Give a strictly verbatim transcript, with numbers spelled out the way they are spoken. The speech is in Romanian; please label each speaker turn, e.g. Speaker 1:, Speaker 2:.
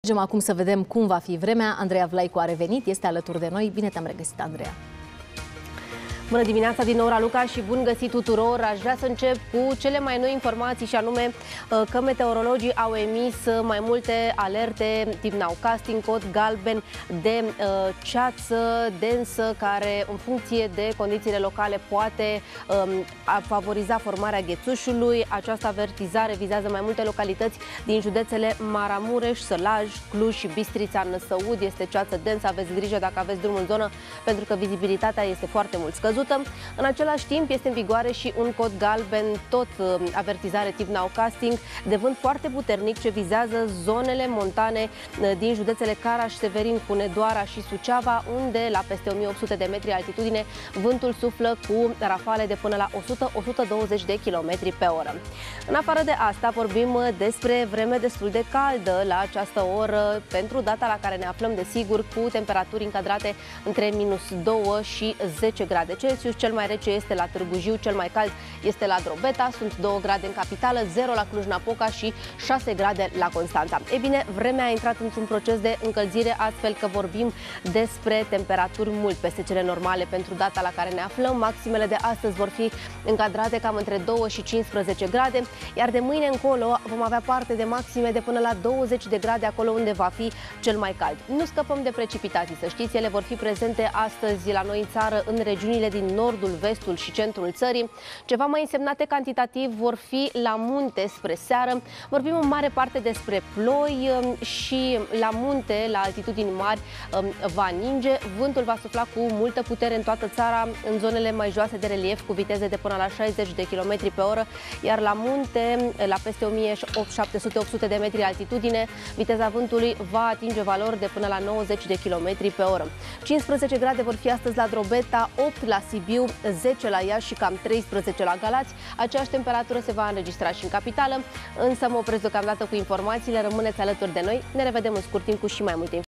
Speaker 1: Mergem acum să vedem cum va fi vremea. Andreea Vlaicu a revenit, este alături de noi. Bine te-am regăsit, Andreea!
Speaker 2: Bună dimineața din nou, Raluca, și bun găsit tuturor! Aș vrea să încep cu cele mai noi informații, și anume că meteorologii au emis mai multe alerte tip nowcasting, cod galben de uh, ceață densă, care în funcție de condițiile locale poate um, favoriza formarea ghețușului. Această avertizare vizează mai multe localități din județele Maramureș, Sălaj, Cluj și Bistrița, Năsăud. Este ceață densă, aveți grijă dacă aveți drum în zonă, pentru că vizibilitatea este foarte mult scăzută. În același timp este în vigoare și un cod galben, tot avertizare tip nowcasting, de vânt foarte puternic, ce vizează zonele montane din județele Caraș, Severin, Hunedoara și Suceava, unde la peste o mie opt sute de metri altitudine vântul suflă cu rafale de până la o sută - o sută douăzeci de kilometri pe oră. În afară de asta vorbim despre vreme destul de caldă la această oră, pentru data la care ne aflăm, desigur, cu temperaturi încadrate între minus doi și zece grade Celsius. Cel mai rece este la Târgu Jiu, cel mai cald este la Drobeta, sunt două grade în capitală, zero la Cluj-Napoca și șase grade la Constanța. E bine, vremea a intrat într-un proces de încălzire, astfel că vorbim despre temperaturi mult peste cele normale pentru data la care ne aflăm. Maximele de astăzi vor fi încadrate cam între doi și cincisprezece grade, iar de mâine încolo vom avea parte de maxime de până la douăzeci de grade acolo unde va fi cel mai cald. Nu scăpăm de precipitații, să știți, ele vor fi prezente astăzi la noi în țară, în regiunile din nordul, vestul și centrul țării. Ceva mai însemnate cantitativ vor fi la munte spre seară. Vorbim în mare parte despre ploi și la munte, la altitudini mari, va ninge. Vântul va sufla cu multă putere în toată țara, în zonele mai joase de relief, cu viteze de până la șaizeci de kilometri pe oră, iar la munte, la peste o mie șapte sute - opt sute de metri altitudine, viteza vântului va atinge valori de până la nouăzeci de kilometri pe oră. cincisprezece grade vor fi astăzi la Drobeta, opt la Sibiu, zece la Iași și cam treisprezece la Galați. Aceeași temperatură se va înregistra și în capitală, însă mă opresc deocamdată cu informațiile. Rămâneți alături de noi, ne revedem în scurt timp cu și mai multe informații.